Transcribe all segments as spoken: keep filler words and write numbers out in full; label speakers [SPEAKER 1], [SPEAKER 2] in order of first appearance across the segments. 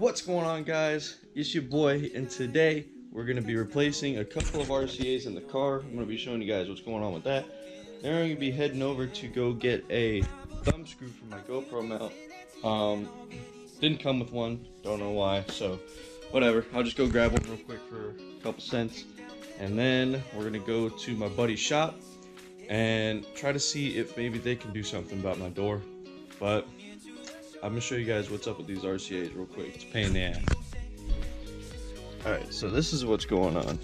[SPEAKER 1] What's going on, guys? It's your boy, and today we're going to be replacing a couple of R C As in the car. I'm going to be showing you guys what's going on with that. Then we're going to be heading over to go get a thumb screw for my GoPro mount. Um, didn't come with one, don't know why, so whatever. I'll just go grab one real quick for a couple cents. And then we're going to go to my buddy's shop and try to see if maybe they can do something about my door. But I'm gonna show you guys what's up with these R C As real quick. It's a pain in the ass. Alright, so this is what's going on.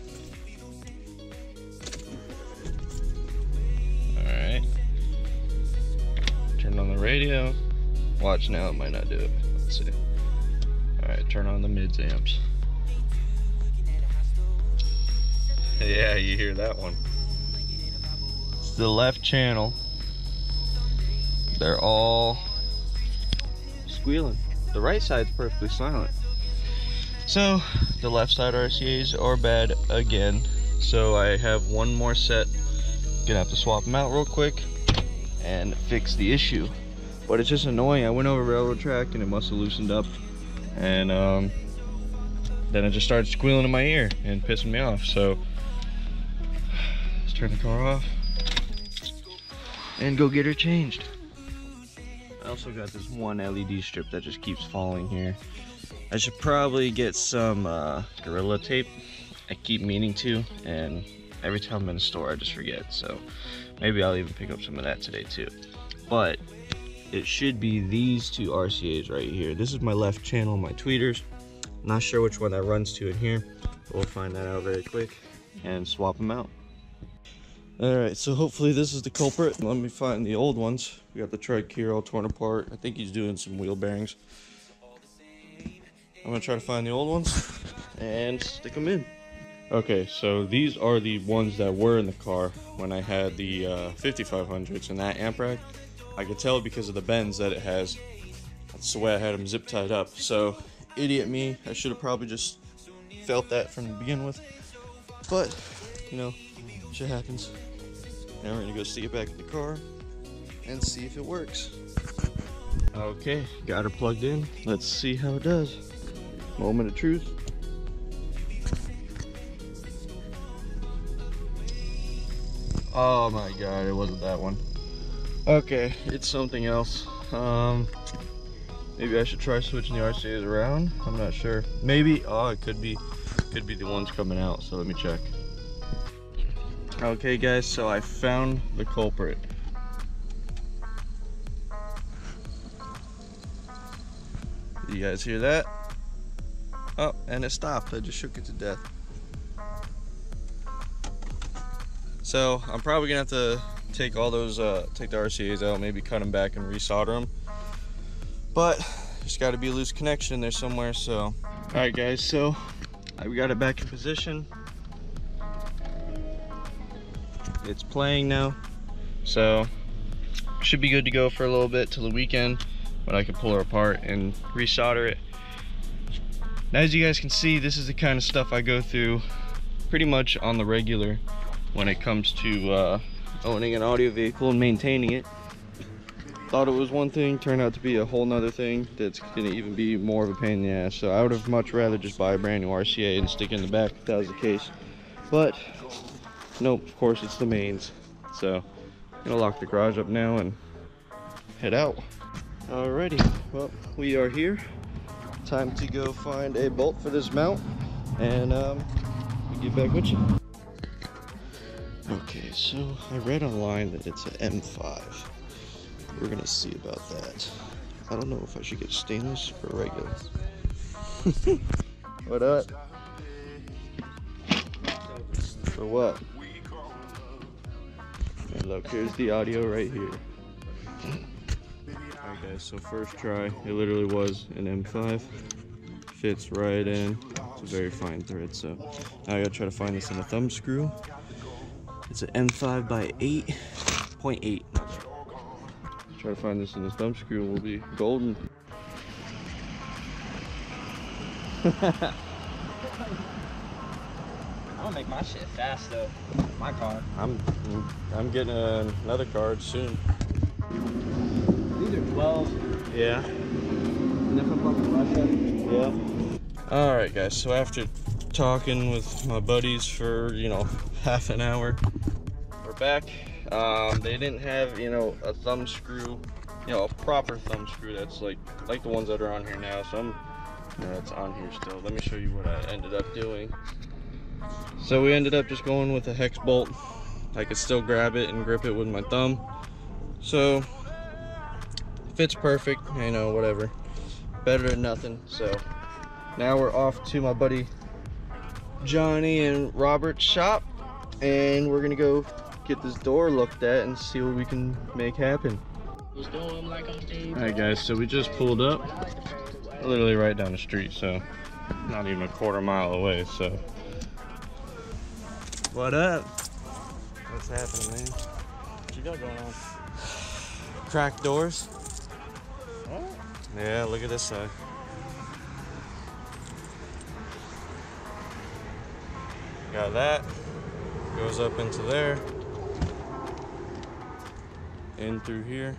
[SPEAKER 1] Alright. Turn on the radio. Watch now, it might not do it. Let's see. Alright, turn on the mids amps. Yeah, you hear that one. It's the left channel. They're all squealing. The right side's perfectly silent. So the left side R C As are bad again. So I have one more set. Gonna have to swap them out real quick and fix the issue. But it's just annoying. I went over railroad track and it must have loosened up, and um, then it just started squealing in my ear and pissing me off. So let's turn the car off and go get her changed. I also got this one L E D strip that just keeps falling here. I should probably get some uh, Gorilla Tape. I keep meaning to, and every time I'm in the store I just forget. So maybe I'll even pick up some of that today too. But it should be these two R C As right here. This is my left channel, my tweeters. Not sure which one that runs to in here. We'll find that out very quick and swap them out. Alright, so hopefully this is the culprit. Let me find the old ones. We got the trike here all torn apart. I think he's doing some wheel bearings. I'm gonna try to find the old ones and stick them in. Okay, so these are the ones that were in the car when I had the uh, fifty-five hundreds and that amp rack. I could tell because of the bends that it has. That's the way I had them zip tied up. So, idiot me, I should have probably just felt that from the begin with. But, you know, shit happens. Now we're gonna go stick it back in the car and see if it works. Okay, got her plugged in. Let's see how it does. Moment of truth. Oh my god, it wasn't that one. Okay, it's something else. Um, maybe I should try switching the R C As around. I'm not sure. Maybe. Oh, it could be, could be the ones coming out. So let me check. Okay guys, so I found the culprit. You guys hear that? Oh, and it stopped. I just shook it to death. So I'm probably gonna have to take all those, uh, take the R C As out, maybe cut them back and resolder them. But there's got to be a loose connection in there somewhere. So, all right guys, so I got it back in position. It's playing now, so should be good to go for a little bit till the weekend, but I can pull her apart and resolder it. Now, as you guys can see, this is the kind of stuff I go through pretty much on the regular when it comes to uh, owning an audio vehicle and maintaining it. Thought it was one thing, turned out to be a whole nother thing that's gonna even be more of a pain in the ass. So I would have much rather just buy a brand new R C A and stick it in the back if that was the case. But nope, of course it's the mains. So I'm gonna lock the garage up now and head out. Alrighty, well, we are here. Time to go find a bolt for this mount, and um, we'll get back with you. Okay, so I read online that it's an M five. We're gonna see about that. I don't know if I should get stainless or regular. What up? For what? And look, here's the audio right here. Alright guys, so first try, it literally was an M five. Fits right in. It's a very fine thread, so now I gotta try to find this in a thumb screw. It's an M five by eight point eight. Try to find this in a thumb screw, will be golden.
[SPEAKER 2] I'm gonna make my shit fast though. My car.
[SPEAKER 1] I'm I'm getting a, another card soon.
[SPEAKER 2] These are twelves.
[SPEAKER 1] Yeah.
[SPEAKER 2] And they're from fucking Russia.
[SPEAKER 1] Yeah. All right, guys, so after talking with my buddies for, you know, half an hour, we're back. Um, they didn't have, you know, a thumb screw, you know, a proper thumb screw that's like like the ones that are on here now. So I'm, you know, it's on here still. Let me show you what I ended up doing. So we ended up just going with a hex bolt. I could still grab it and grip it with my thumb. So fits perfect, you know, whatever. Better than nothing. So now we're off to my buddy Johnny and Robert's shop, and we're gonna go get this door looked at and see what we can make happen. Alright guys, so we just pulled up literally right down the street, so not even a quarter mile away. So what up? What's happening, man? What you got going on? Cracked doors. What? Yeah, look at this side. Got that. Goes up into there. In through here.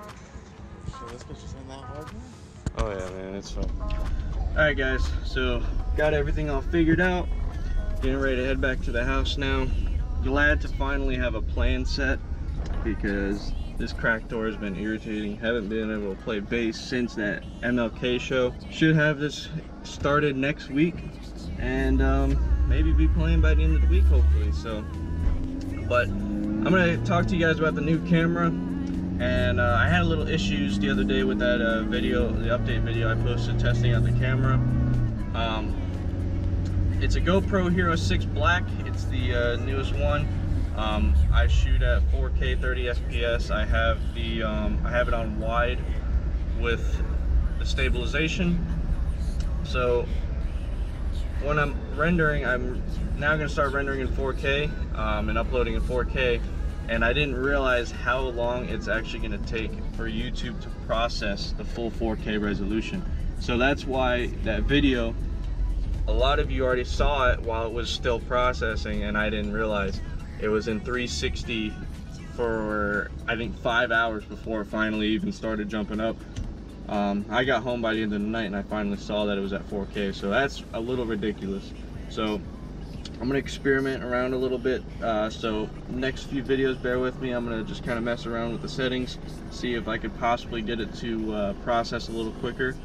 [SPEAKER 3] So this bitch is in that hard, man?
[SPEAKER 1] Oh yeah, man, it's fun. Alright guys, so got everything all figured out. Getting ready to head back to the house now. Glad to finally have a plan set, because this cracked door has been irritating. Haven't been able to play bass since that M L K show. Should have this started next week, and um, maybe be playing by the end of the week, hopefully. So, but I'm gonna talk to you guys about the new camera. And uh, I had a little issues the other day with that uh, video, the update video I posted testing out the camera. Um, it's a GoPro Hero six Black. It's the uh, newest one. Um, I shoot at four K thirty F P S. I have the um, I have it on wide with the stabilization. So when I'm rendering, I'm now going to start rendering in four K um, and uploading in four K. And I didn't realize how long it's actually going to take for YouTube to process the full four K resolution. So that's why that video, a lot of you already saw it while it was still processing, and I didn't realize it was in three sixty for I think five hours before it finally even started jumping up. Um, I got home by the end of the night and I finally saw that it was at four K, so that's a little ridiculous. So I'm gonna experiment around a little bit. Uh, so next few videos, bear with me. I'm gonna just kind of mess around with the settings, see if I could possibly get it to uh, process a little quicker.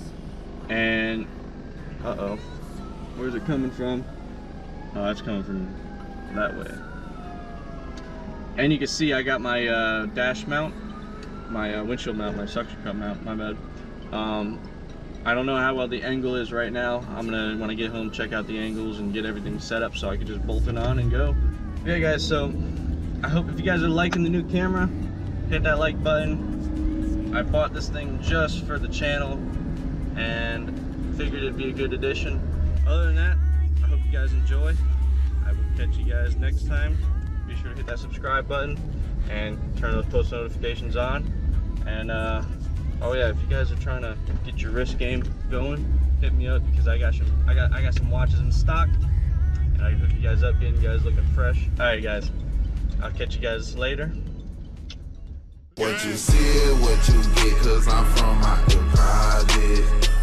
[SPEAKER 1] And uh-oh, where's it coming from? Oh, that's coming from that way. And you can see I got my uh, dash mount, my uh, windshield mount, my suction cup mount, my bad. Um, I don't know how well the angle is right now. I'm gonna, when I get home, check out the angles and get everything set up so I can just bolt it on and go. Yeah guys, so I hope if you guys are liking the new camera, hit that like button. I bought this thing just for the channel and figured it'd be a good addition. Other than that, I hope you guys enjoy. I will catch you guys next time. Be sure to hit that subscribe button and turn those post notifications on. And uh, oh yeah, if you guys are trying to get your wrist game going, hit me up, because I got some I got I got some watches in stock, and I can hook you guys up, getting you guys looking fresh. Alright guys, I'll catch you guys later.
[SPEAKER 4] What you see, what you get, cause I'm from out the project.